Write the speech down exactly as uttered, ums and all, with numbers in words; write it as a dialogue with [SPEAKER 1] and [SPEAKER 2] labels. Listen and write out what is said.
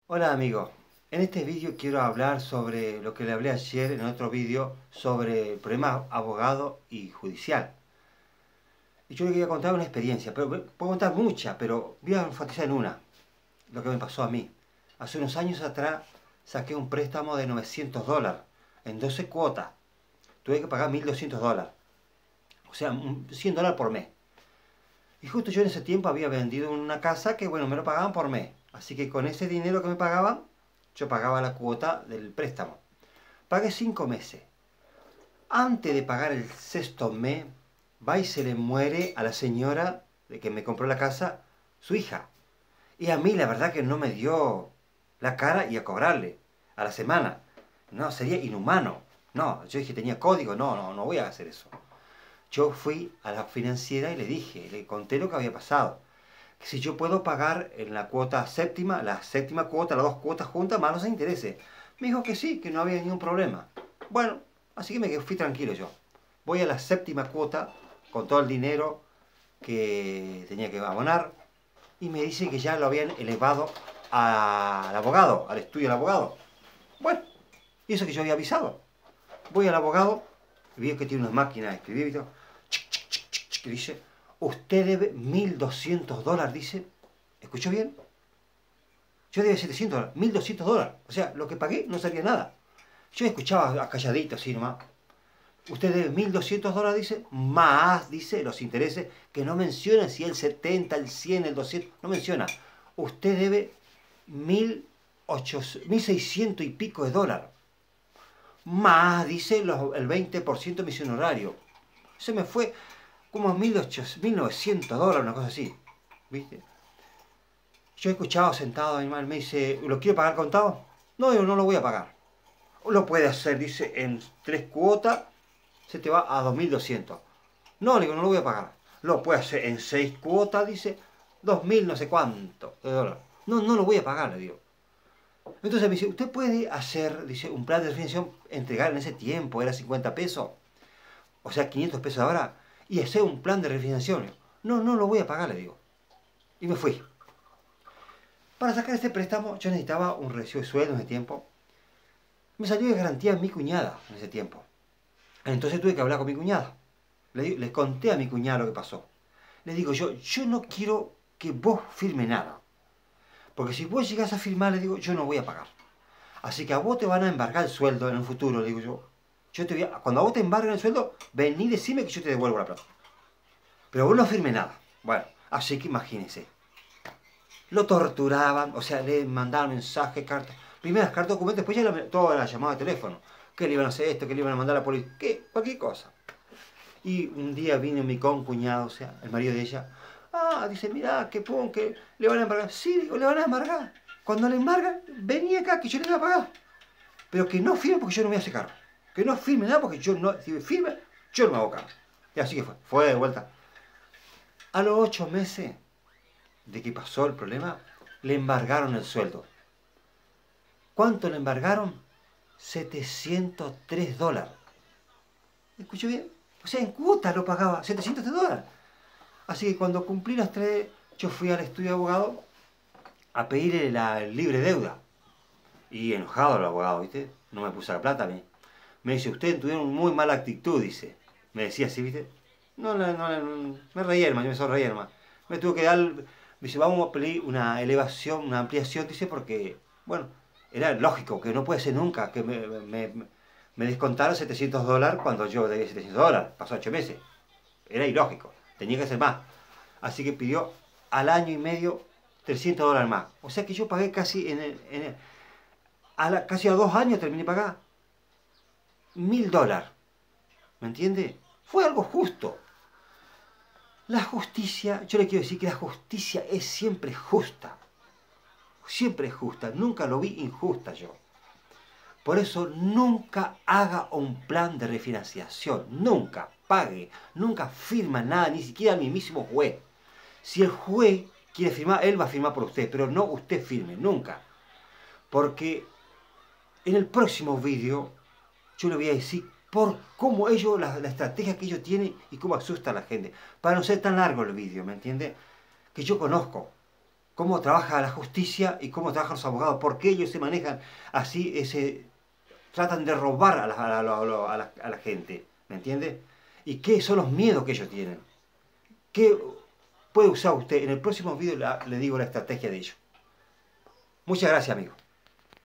[SPEAKER 1] Hola amigos, en este vídeo quiero hablar sobre lo que le hablé ayer en otro vídeo sobre el problema abogado y judicial. Y yo le quería contar una experiencia, pero puedo contar muchas, pero voy a enfatizar en una, lo que me pasó a mí. Hace unos años atrás saqué un préstamo de novecientos dólares en doce cuotas. Tuve que pagar mil doscientos dólares, o sea, cien dólares por mes. Y justo yo en ese tiempo había vendido una casa que, bueno, me lo pagaban por mes. Así que con ese dinero que me pagaban, yo pagaba la cuota del préstamo. Pagué cinco meses. Antes de pagar el sexto mes, va y se le muere a la señora de que me compró la casa, su hija. Y a mí la verdad que no me dio la cara y a cobrarle a la semana. No, sería inhumano. No, yo dije, tenía código, no, no, no voy a hacer eso. Yo fui a la financiera y le dije, le conté lo que había pasado. Que si yo puedo pagar en la cuota séptima, la séptima cuota, las dos cuotas juntas, más los intereses. Me dijo que sí, que no había ningún problema. Bueno, así que me fui tranquilo yo. Voy a la séptima cuota con todo el dinero que tenía que abonar y me dice que ya lo habían elevado al abogado, al estudio del abogado. Bueno, y eso que yo había avisado. Voy al abogado y veo que tiene unas máquinas de escribir y todo. Que dice, usted debe mil doscientos dólares, dice. ¿Escuchó bien? Yo debía setecientos dólares, mil doscientos dólares. O sea, lo que pagué no salía nada. Yo escuchaba calladito así nomás. Usted debe mil doscientos dólares, dice, más, dice, los intereses, que no menciona si el setenta, el cien, el doscientos, no menciona. Usted debe mil seiscientos y pico de dólares. Más, dice, los, el veinte por ciento de mi honorario. Se me fue como mil novecientos dólares, una cosa así. ¿Viste? Yo he escuchado sentado, animal, me dice, ¿lo quiero pagar contado? No, yo no lo voy a pagar. Lo puede hacer, dice, en tres cuotas, se te va a dos mil doscientos. No, le digo, no lo voy a pagar. Lo puede hacer en seis cuotas, dice, dos mil no sé cuánto de dólares. No, no lo voy a pagar, le digo. Entonces me dice, ¿usted puede hacer, dice, un plan de refinanciación, entregar en ese tiempo, era cincuenta pesos, o sea, quinientos pesos ahora, y hacer un plan de refinanciación? No, no lo voy a pagar, le digo. Y me fui. Para sacar este préstamo yo necesitaba un recibo de sueldo en ese tiempo. Me salió de garantía mi cuñada en ese tiempo. Entonces tuve que hablar con mi cuñada. Le, le conté a mi cuñada lo que pasó. Le digo yo, yo no quiero que vos firme nada. Porque si vos llegás a firmar, le digo, yo no voy a pagar. Así que a vos te van a embargar el sueldo en un futuro, le digo yo. Yo te voy a, cuando a vos te embarguen el sueldo, vení y decime que yo te devuelvo la plata. Pero vos no firme nada. Bueno, así que imagínense. Lo torturaban, o sea, le mandaban mensajes, cartas. Primeras cartas, documentos, después ya la, toda la llamada de teléfono. Que le iban a hacer esto, que le iban a mandar a la policía, que cualquier cosa. Y un día vino mi concuñado, o sea, el marido de ella. Ah, dice, mirá, que pum, que le van a embargar. Sí, digo, le van a embargar. Cuando le embargan, vení acá, que yo le voy a pagar. Pero que no firme porque yo no me voy a hacer cargo. Que no firme nada porque yo no, si firme, yo no me hago cargo. Y así que fue, fue de vuelta. A los ocho meses de que pasó el problema, le embargaron el sueldo. ¿Cuánto le embargaron? setecientos tres dólares. ¿Escuchó bien? O sea, en cuotas lo pagaba, setecientos tres dólares. Así que cuando cumplí las tres, yo fui al estudio de abogado a pedirle la libre deuda. Y enojado el abogado, ¿viste? No me puso la plata a mí. Me dice, ustedes tuvieron muy mala actitud, dice. Me decía así, ¿viste? No, no, no, no me reía, hermano, yo me sonreía, hermano. Me tuvo que dar, me dice, vamos a pedir una elevación, una ampliación, dice, porque, bueno, era lógico que no puede ser nunca que me, me, me descontaran setecientos dólares cuando yo debía setecientos dólares. Pasó ocho meses. Era ilógico. Tenía que ser más. Así que pidió al año y medio trescientos dólares más. O sea que yo pagué casi en el, en el, a la, casi a dos años terminé de pagar mil dólares. ¿Me entiende? Fue algo justo. La justicia, yo le quiero decir que la justicia es siempre justa. Siempre es justa. Nunca lo vi injusta yo. Por eso nunca haga un plan de refinanciación. Nunca pague. Nunca firma nada, ni siquiera el mismísimo juez. Si el juez quiere firmar, él va a firmar por usted, pero no usted firme, nunca. Porque en el próximo vídeo yo le voy a decir por cómo ellos, la, la estrategia que ellos tienen y cómo asusta a la gente. Para no ser tan largo el vídeo, ¿me entiende? Que yo conozco, cómo trabaja la justicia y cómo trabajan los abogados, por qué ellos se manejan así, ese, tratan de robar a la, a la, a la, a la, a la gente, ¿me entiende? Y qué son los miedos que ellos tienen. ¿Qué puede usar usted? En el próximo video le digo la estrategia de ellos. Muchas gracias, amigo.